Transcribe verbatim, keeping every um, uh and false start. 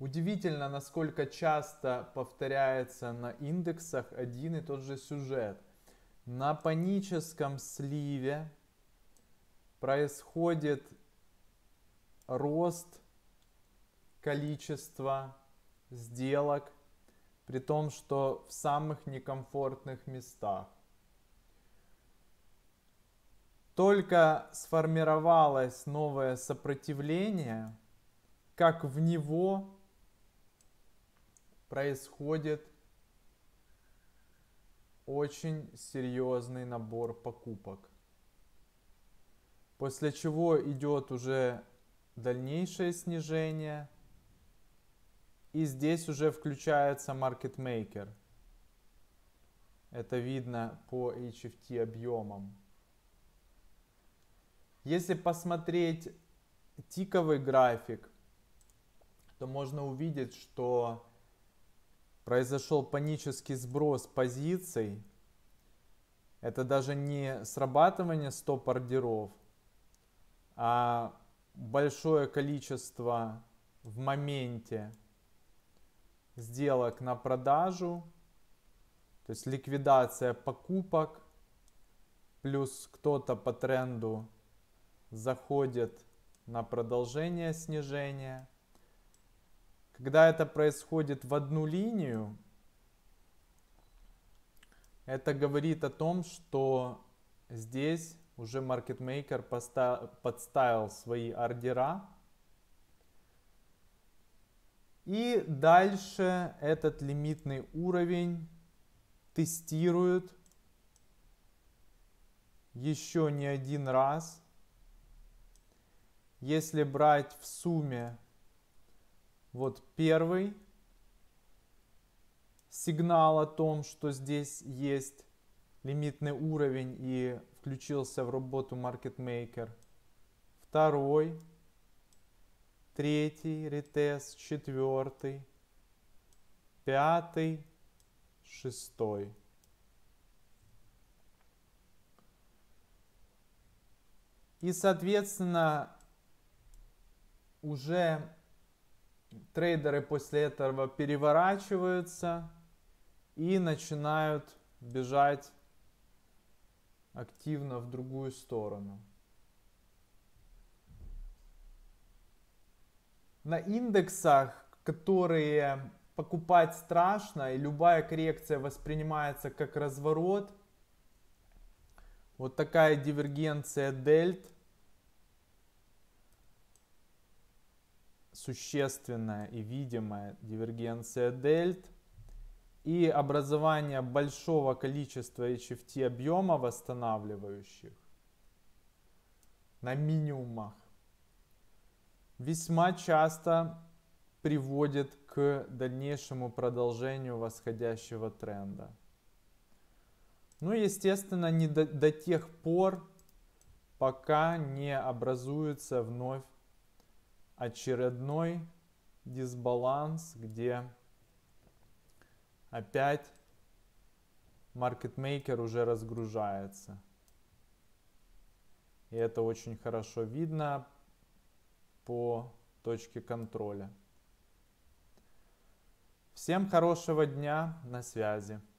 Удивительно, насколько часто повторяется на индексах один и тот же сюжет. На паническом сливе происходит рост количества сделок, при том, что в самых некомфортных местах. Только сформировалось новое сопротивление, как в него происходит очень серьезный набор покупок. После чего идет уже дальнейшее снижение. И здесь уже включается market maker. Это видно по эйч эф ти объемам. Если посмотреть тиковый график, то можно увидеть, что произошел панический сброс позиций. Это даже не срабатывание стоп-ордеров, а большое количество в моменте сделок на продажу, то есть ликвидация покупок, плюс кто-то по тренду заходит на продолжение снижения. Когда это происходит в одну линию, это говорит о том, что здесь уже маркетмейкер подставил свои ордера. И дальше этот лимитный уровень тестирует еще не один раз. Если брать в сумме вот первый сигнал о том, что здесь есть лимитный уровень и включился в работу маркетмейкер, второй, третий ретест, четвертый, пятый, шестой. И, соответственно, уже трейдеры после этого переворачиваются и начинают бежать активно в другую сторону. На индексах, которые покупать страшно, и любая коррекция воспринимается как разворот, вот такая дивергенция дельт, существенная и видимая дивергенция дельт, и образование большого количества эйч эф ти объема восстанавливающих на минимумах весьма часто приводит к дальнейшему продолжению восходящего тренда. Ну, естественно, не до, до тех пор, пока не образуется вновь очередной дисбаланс, где опять маркетмейкер уже разгружается. И это очень хорошо видно по точке контроля. Всем хорошего дня, на связи.